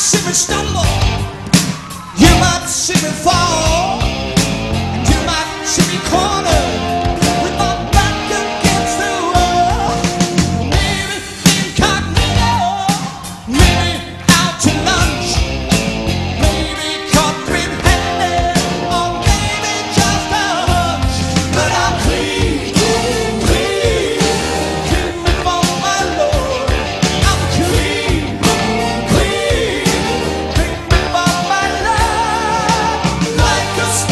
see me stumble, you might see me fall, and you might see me cornered with my back against the wall. Maybe incognito, maybe out to lunch, maybe caught red-handed, or maybe just a hunch. But I'm clean, clean, clean before my Lord. I'm clean, clean, clean before my Lord. Like a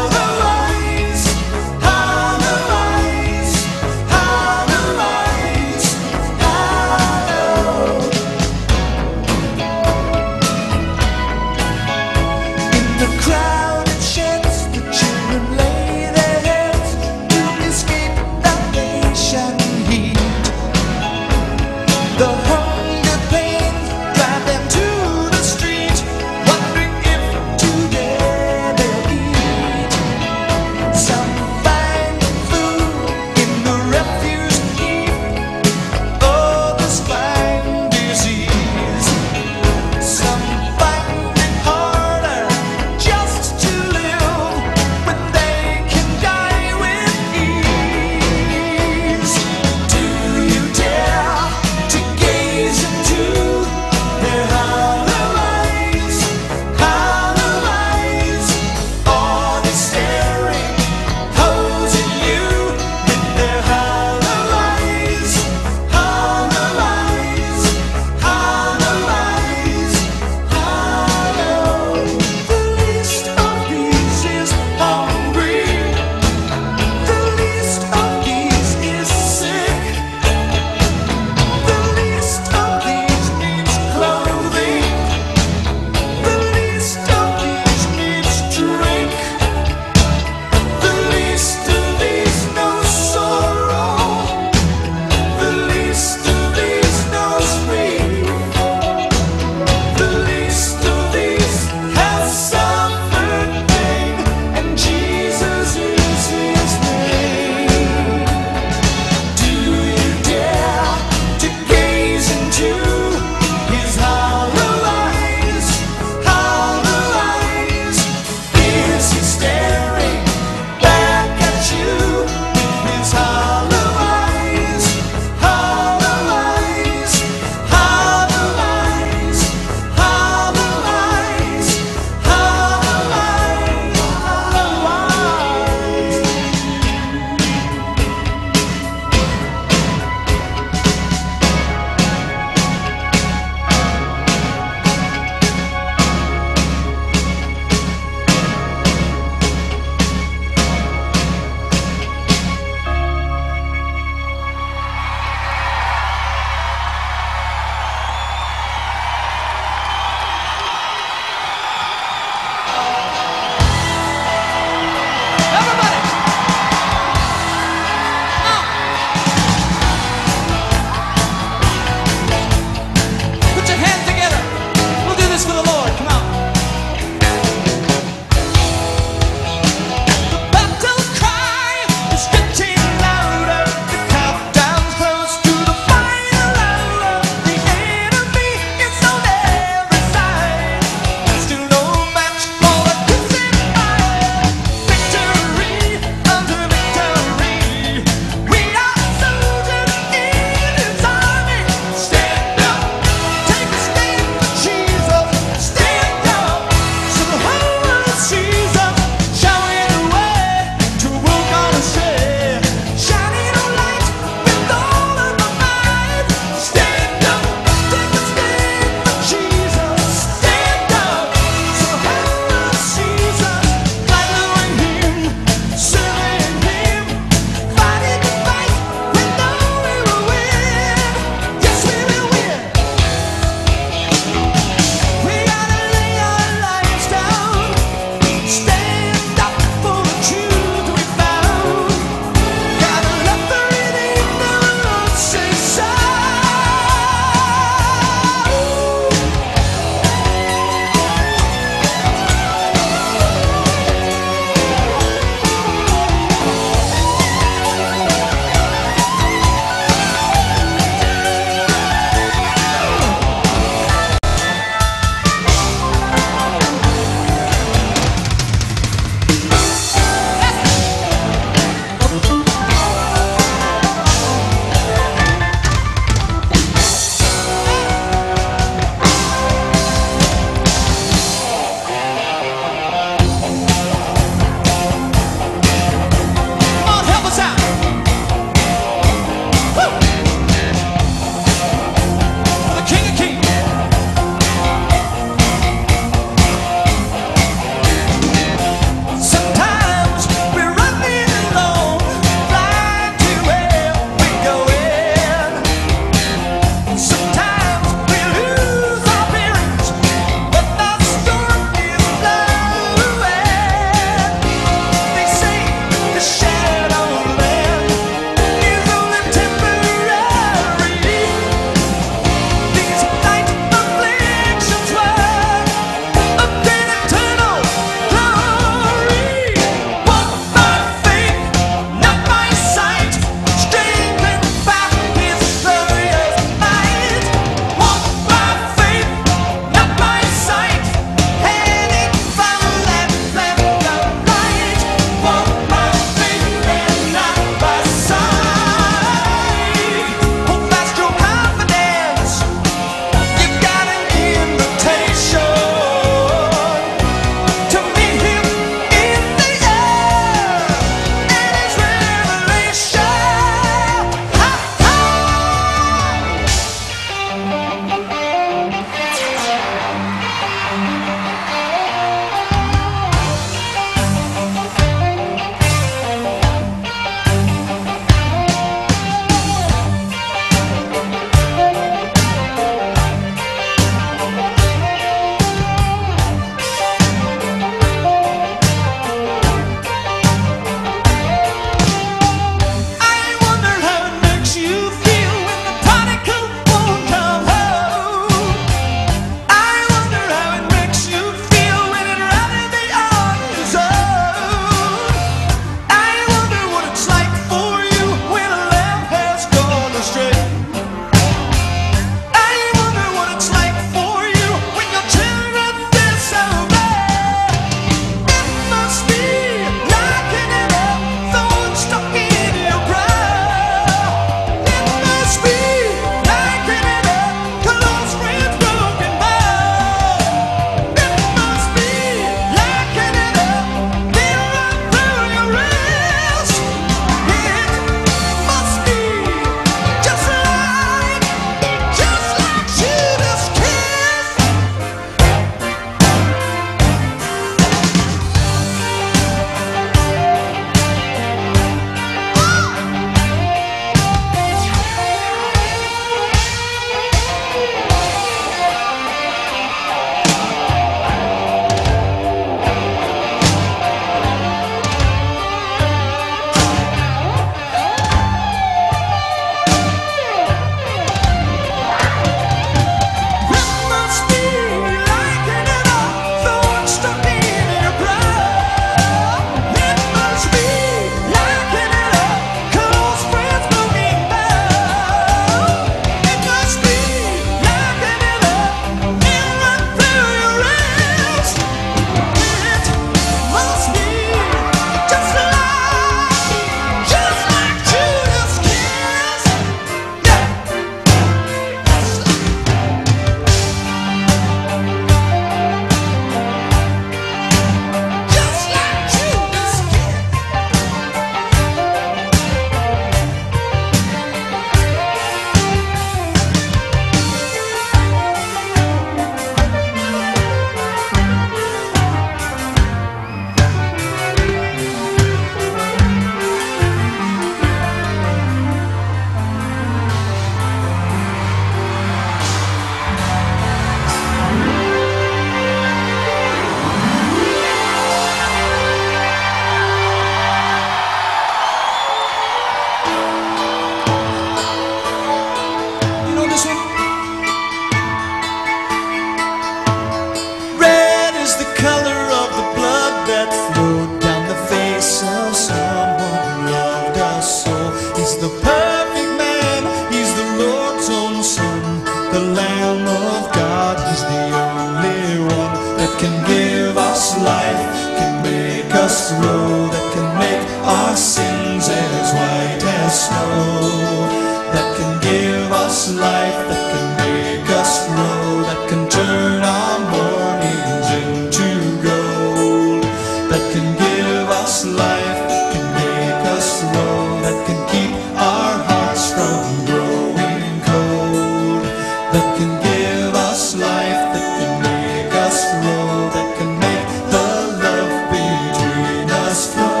the Lamb of God. He's the only one that can give us life, can make us grow, that can make our sins as white as snow, that can give us life, that can make us grow, that can turn our mornings into gold, that can give us life, can make us grow, that can keep our hearts from growing cold, that can give us life, that can make us grow, that can make the love between us flow.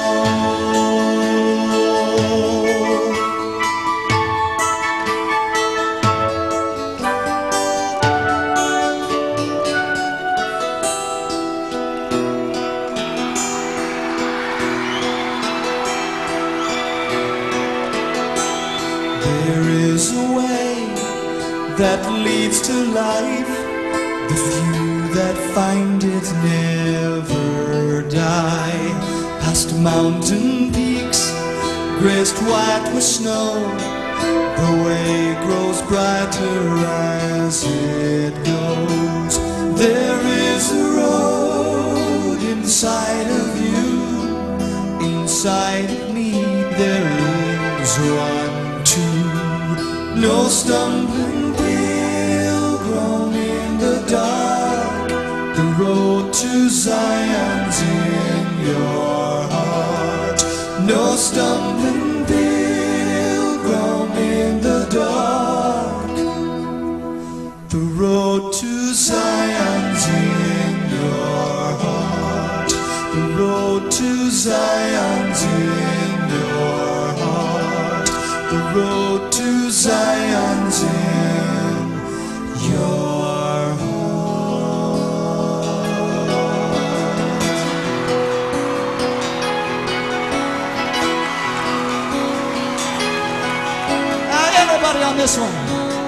There is a way that leads to life, the few that find it never die. Past mountain peaks, graced white with snow, the way grows brighter as it goes. There is a road inside of you, inside of me there is one too. No stumbling pilgrim in the dark, the road to Zion's in your heart. No stumbling pilgrim in the dark, the road to Zion's in your heart. The road to Zion's in your heart. The road to Zion's in your heart. Everybody on this one.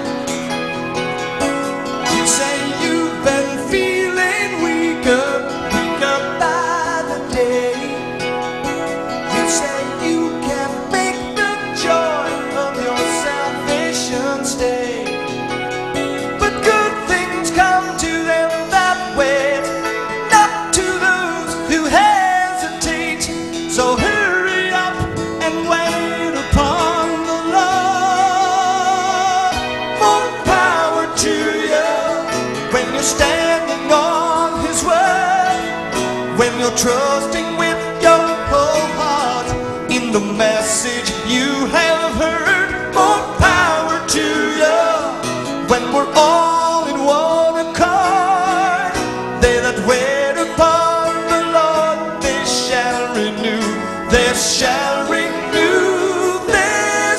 You say you've been feeling weaker, weaker by the day. You say you can't make the joy of your salvation stay. But good things come to them that wait, not to those who hesitate. So hurry up and wait upon the Lord. More power to you when you're standing on His word, when you're trusting with your whole heart in the message you have heard. More power to you when we're all in one accord. They that wait upon the Lord, they shall renew, they shall renew their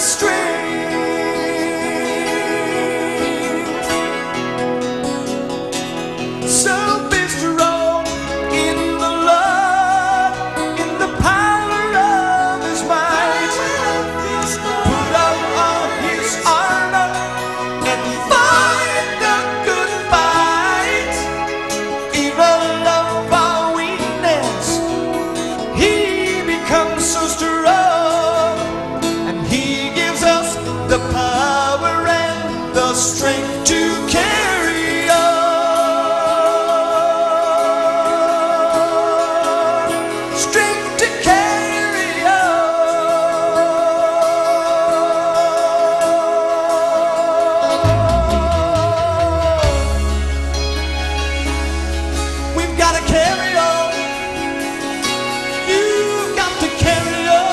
strength. So be strong in the Lord, in the power of His might. Put on all His armor and fight the good fight. Even love our weakness, He becomes so strong, and He gives us the power and the strength to carry on, strength to carry on. We've got to carry on. You've got to carry on.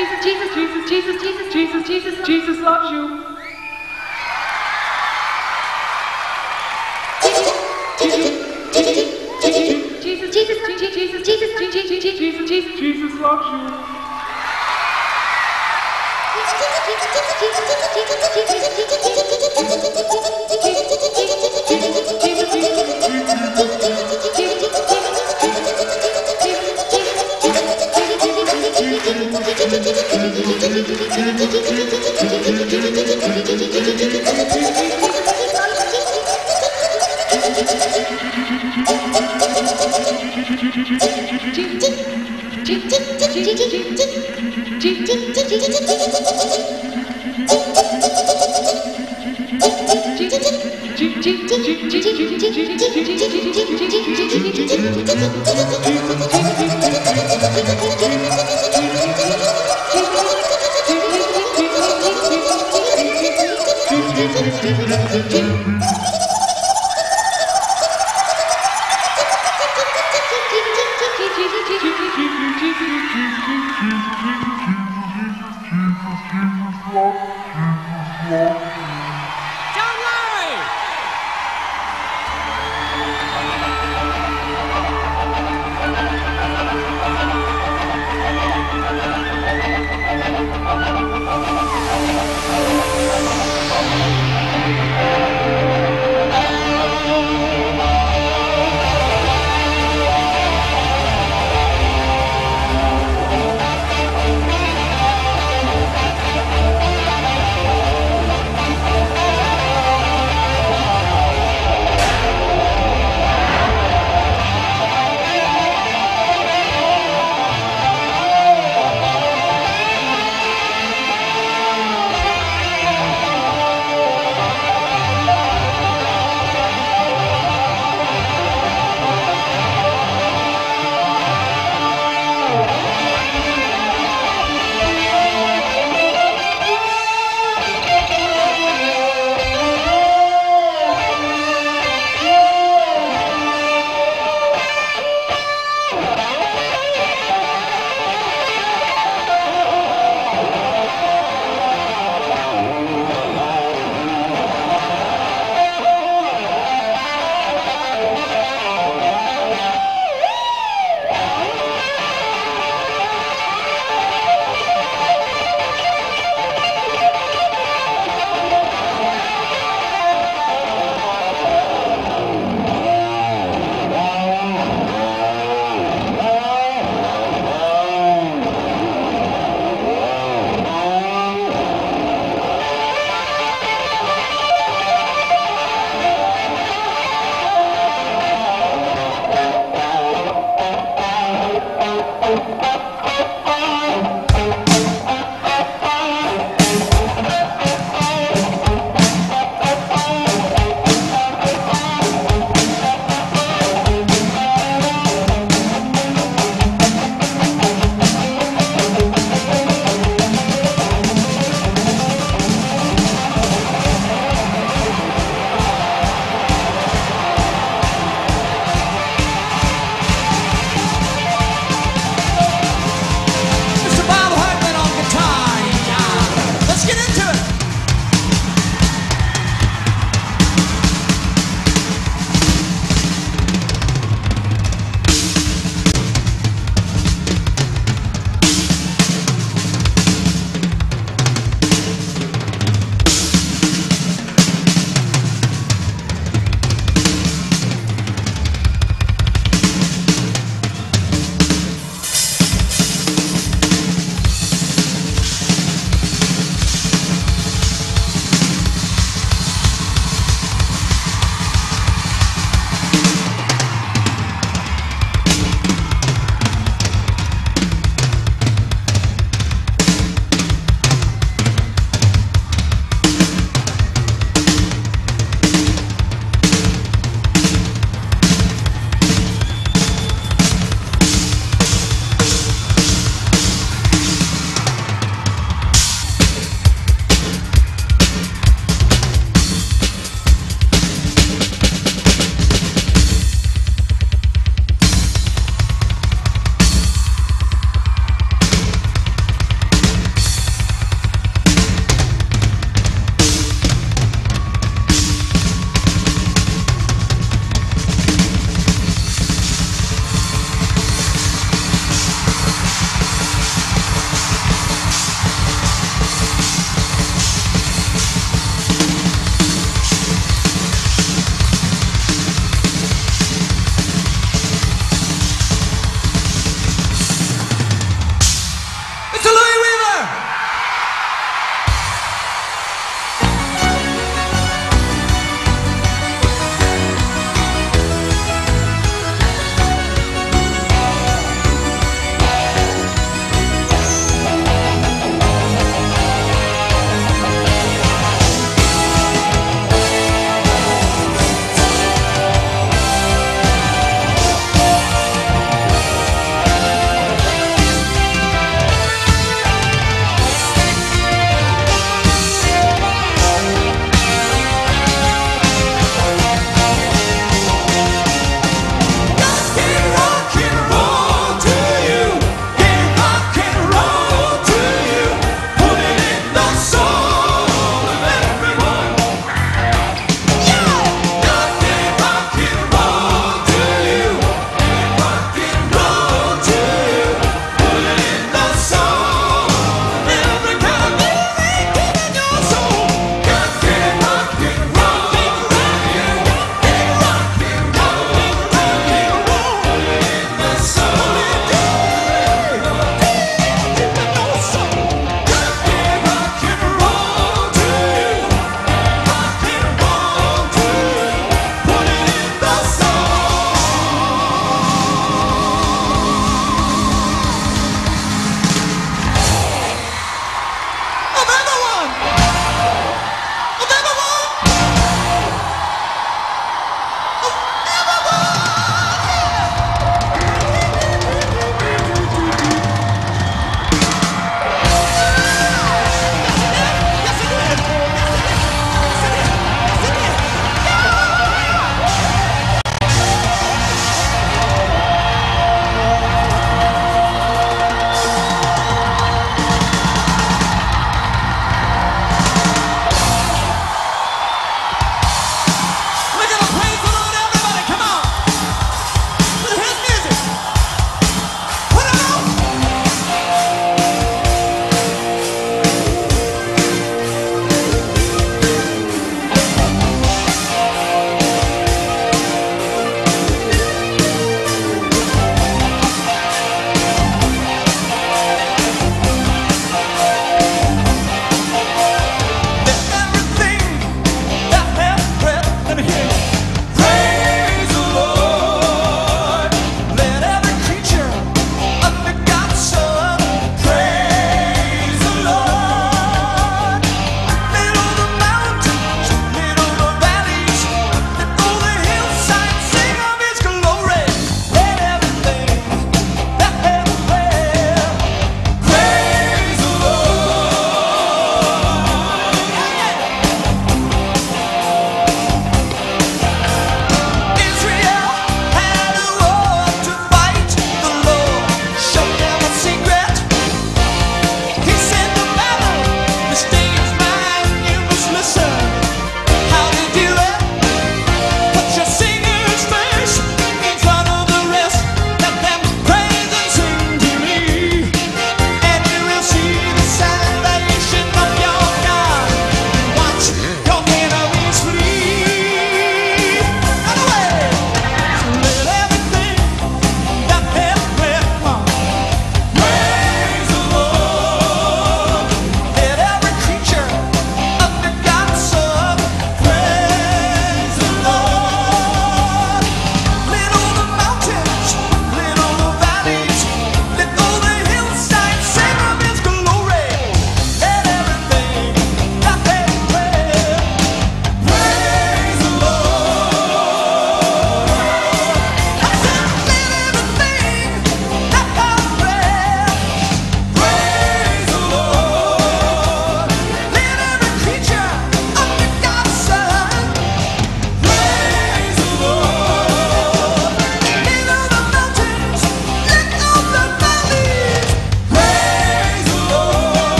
Jesus loves you. Jesus loves you.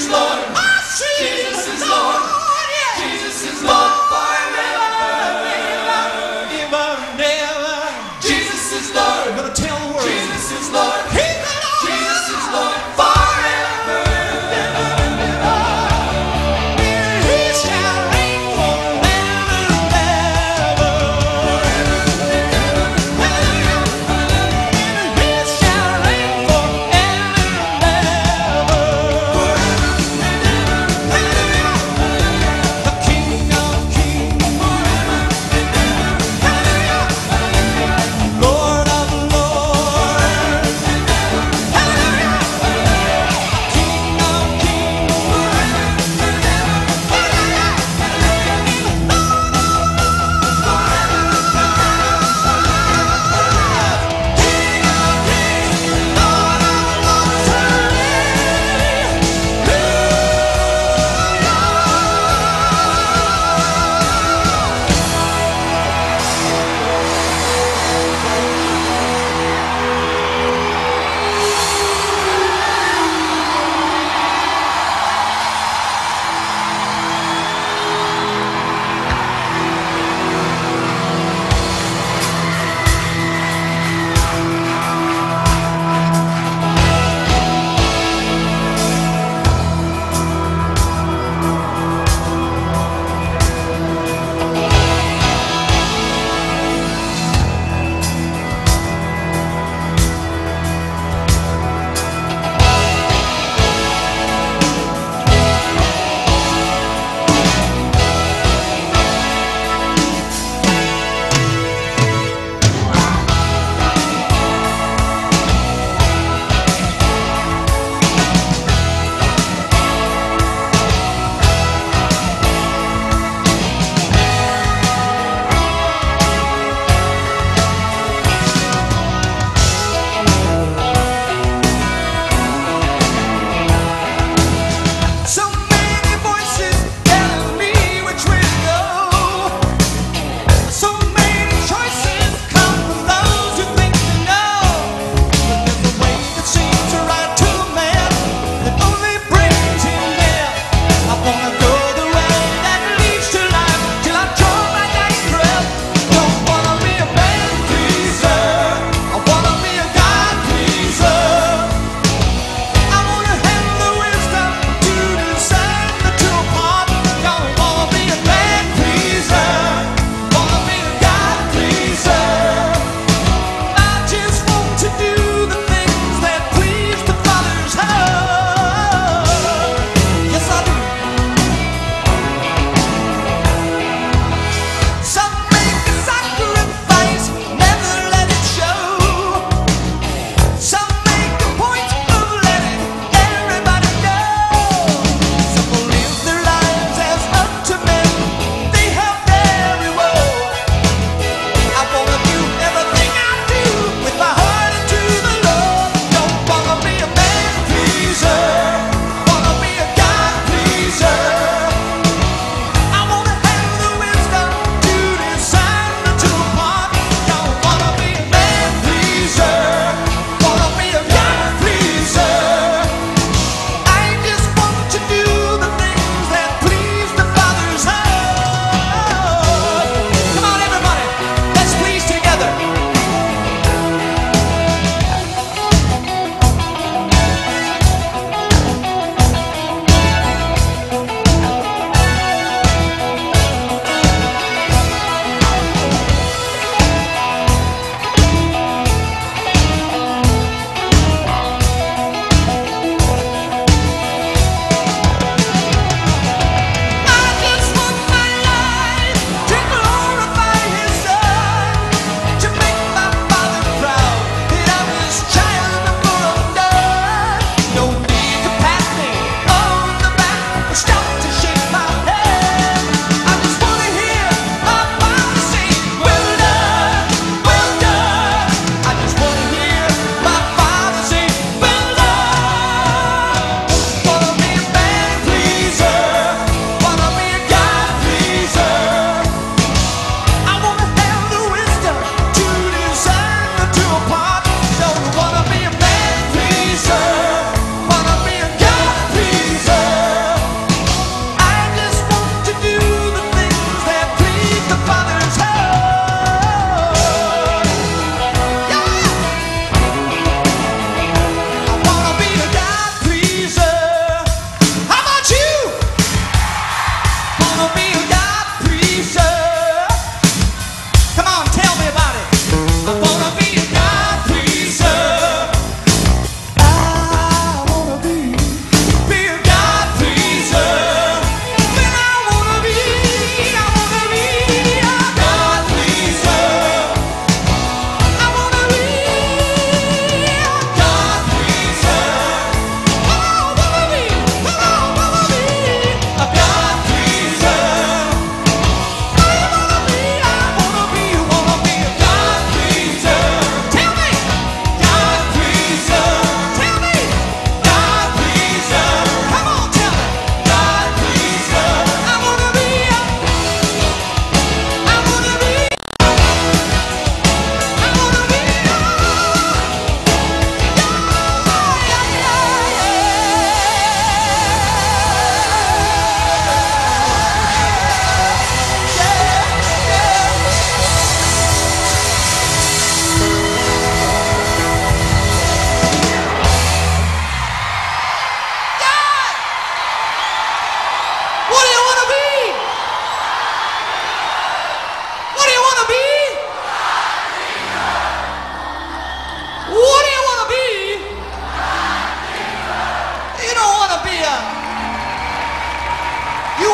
is Lord. Jesus is Lord. Jesus is Lord forever. Jesus is Lord. I'm gonna tell the world. Jesus is Lord. Jesus is Lord forever. He shall reign forever and ever. He shall reign forever and ever.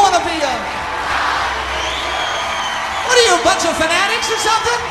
want to be a... What are you, a bunch of fanatics or something?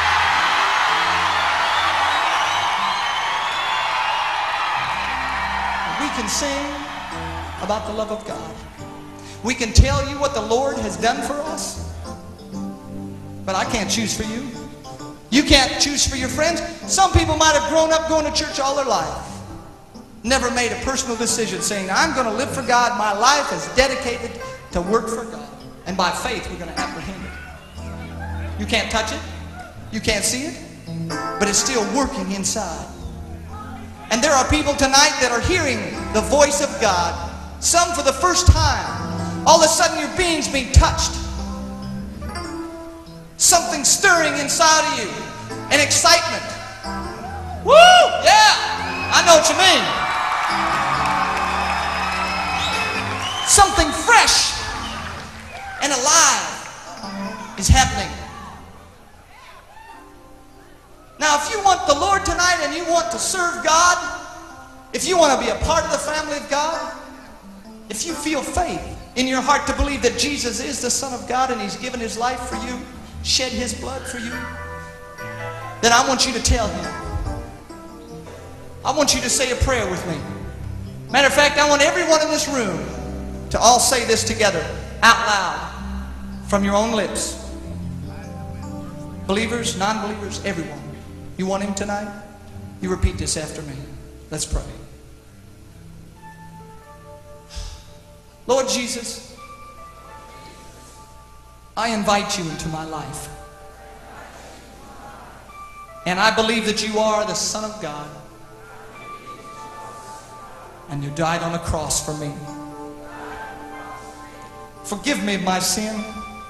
We can sing about the love of God. We can tell you what the Lord has done for us. But I can't choose for you. You can't choose for your friends. Some people might have grown up going to church all their life. Never made a personal decision saying, I'm going to live for God. My life is dedicated to work for God. And by faith, we're going to apprehend it. You can't touch it. You can't see it. But it's still working inside. And there are people tonight that are hearing the voice of God. Some for the first time. All of a sudden your being's being touched. Something stirring inside of you. An excitement. Woo! Yeah! I know what you mean. Something fresh and alive is happening. Now, if you want the Lord tonight and you want to serve God, if you want to be a part of the family of God, if you feel faith in your heart to believe that Jesus is the Son of God and He's given His life for you, shed His blood for you, then I want you to tell Him. I want you to say a prayer with me. Matter of fact, I want everyone in this room to all say this together, out loud, from your own lips. Believers, non-believers, everyone. You want Him tonight? You repeat this after me. Let's pray. Lord Jesus, I invite You into my life. And I believe that You are the Son of God. And You died on a cross for me. Forgive me of my sin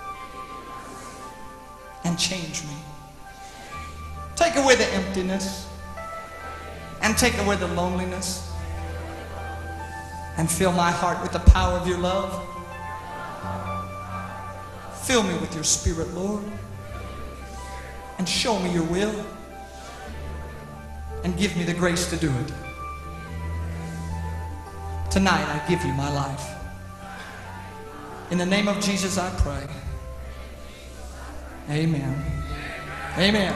and change me. Take away the emptiness and take away the loneliness and fill my heart with the power of Your love. Fill me with Your Spirit, Lord, and show me Your will and give me the grace to do it. Tonight I give You my life. In the name of Jesus I pray. Amen. Amen.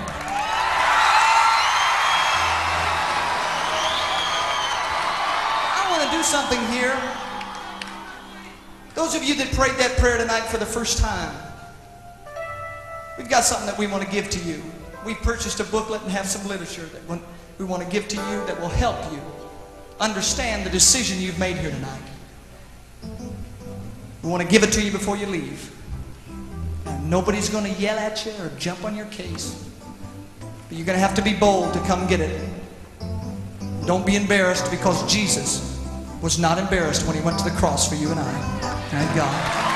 I want to do something here. Those of you that prayed that prayer tonight for the first time, we've got something that we want to give to you. We purchased a booklet and have some literature that we want to give to you that will help you understand the decision you've made here tonight. We want to give it to you before you leave. And nobody's going to yell at you or jump on your case. But you're going to have to be bold to come get it. Don't be embarrassed, because Jesus was not embarrassed when He went to the cross for you and I. Thank God.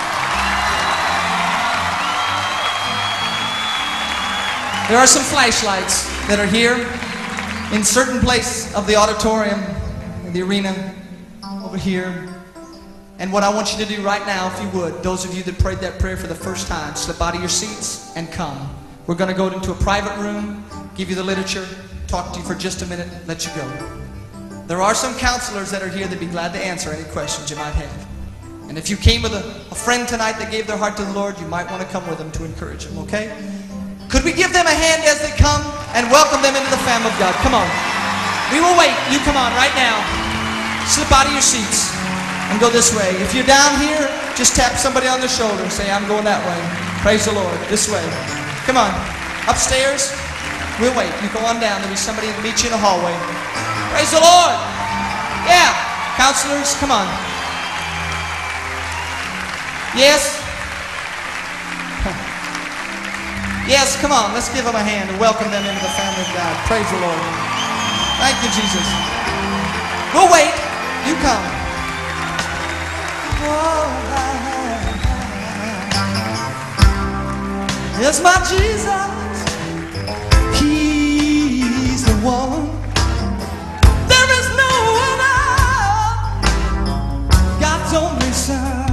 There are some flashlights that are here in certain places of the auditorium, in the arena, over here. And what I want you to do right now, if you would, those of you that prayed that prayer for the first time, slip out of your seats and come. We're going to go into a private room, give you the literature, talk to you for just a minute, let you go. There are some counselors that are here that'd be glad to answer any questions you might have. And if you came with a friend tonight that gave their heart to the Lord, you might want to come with them to encourage them, okay? Could we give them a hand as they come and welcome them into the family of God? Come on. We will wait. You come on right now. Slip out of your seats and go this way. If you're down here, just tap somebody on the shoulder and say, I'm going that way. Praise the Lord. This way. Come on. Upstairs, we'll wait. You go on down. There'll be somebody to meet you in the hallway. Praise the Lord. Yeah. Counselors, come on. Yes. Yes, come on. Let's give them a hand and welcome them into the family of God. Praise the Lord. Thank you, Jesus. We'll wait. You come. It's my Jesus. He's the one. There is no other. God's only Son.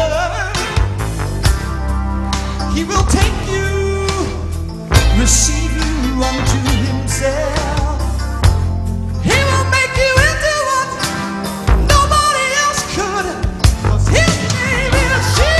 He will take you, receive you unto Himself. He will make you into what nobody else could. 'Cause His name is Jesus.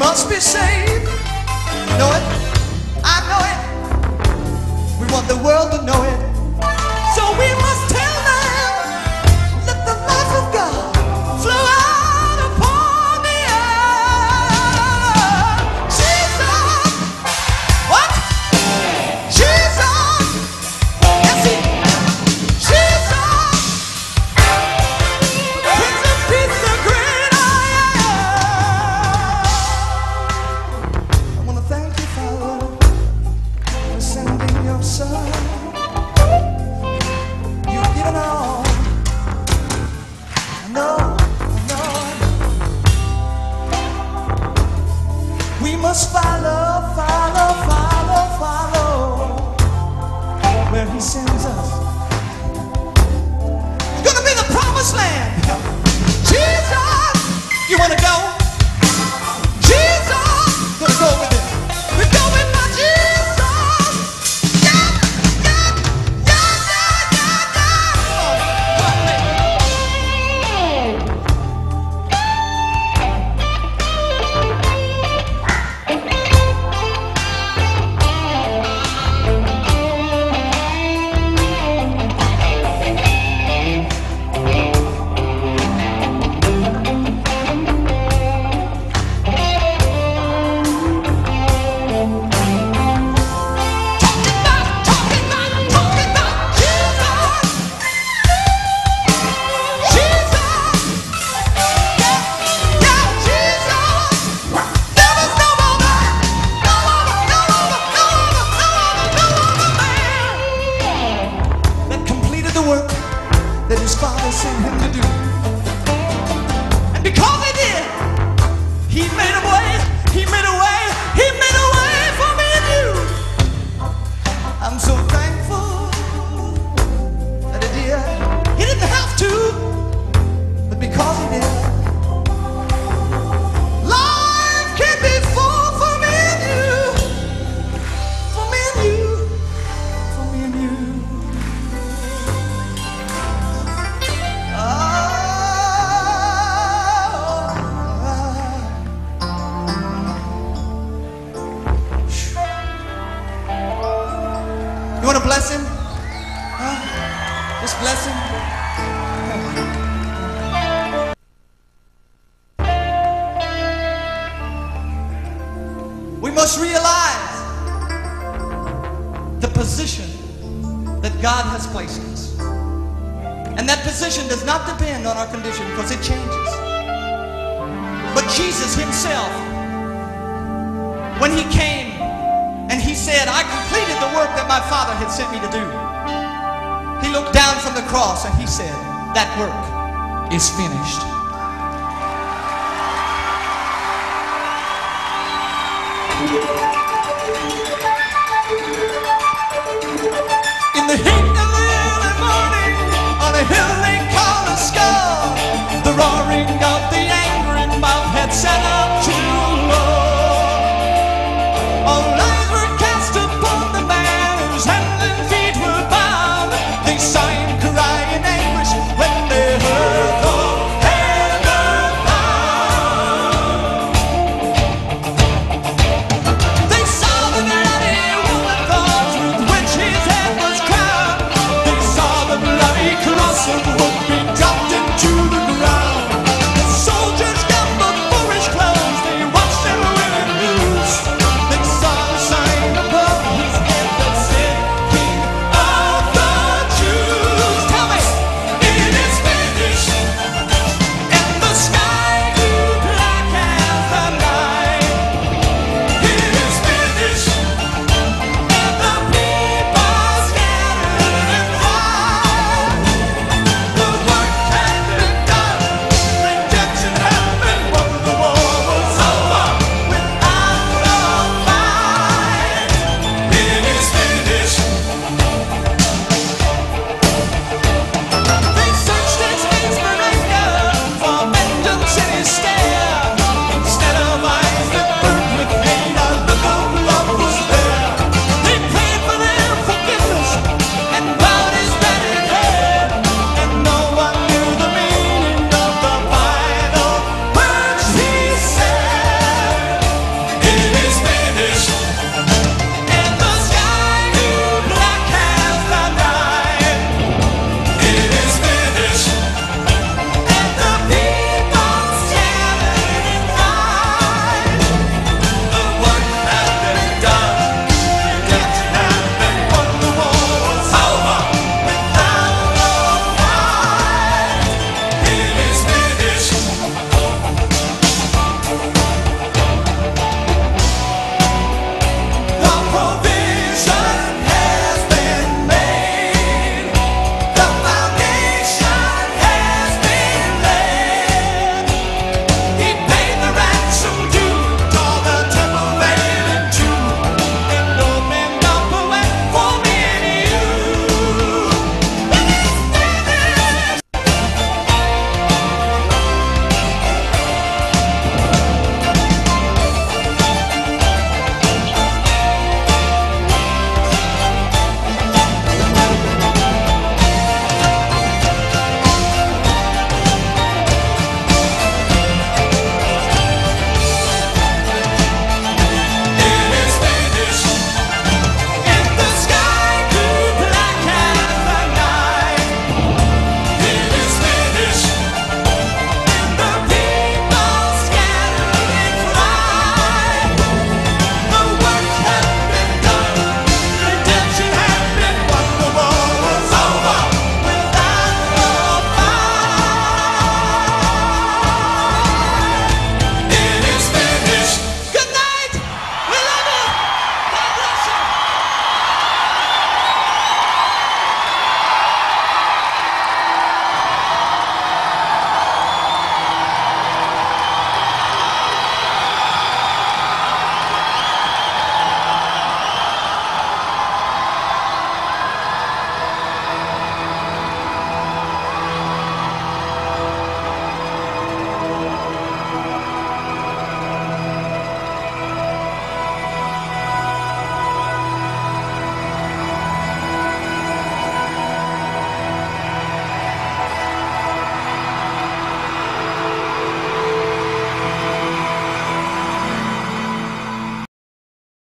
must be saved. You know it? I know it. We want the world to know it. So we must tell them, let the life of God flow out upon the earth. Jesus! What? Jesus! Yes, he. Jesus! Prince of Peace, the great I am. I want to thank you, Father, for sending your Son. You've given all. I know, we must follow where he sends us. It's gonna be the promised land. Jesus, you wanna go? Jesus, gonna go with it. We go with my Jesus. Yeah, yeah, yeah, yeah, yeah, that his Father sent him to do. And because he did, he made a way, he made a way, he made a way for me and you. I'm so thankful that he did. He didn't have to, but because he did, life can be full for me and you, for me and you, for me and you. You want to bless him? Huh? Just bless him. We must realize the position that God has placed us. And that position does not depend on our condition because it changes. But Jesus himself, when he came and he said, I completed the work that my Father had sent me to do, he looked down from the cross and he said, that work is finished.